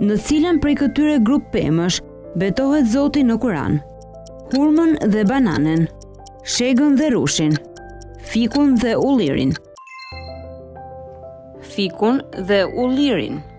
Në cilën prej këtyre grup pemësh betohet Zoti në Kur'an? Hurmën dhe bananen, shegën dhe rushin, fikun dhe ullirin. Fikun dhe ullirin.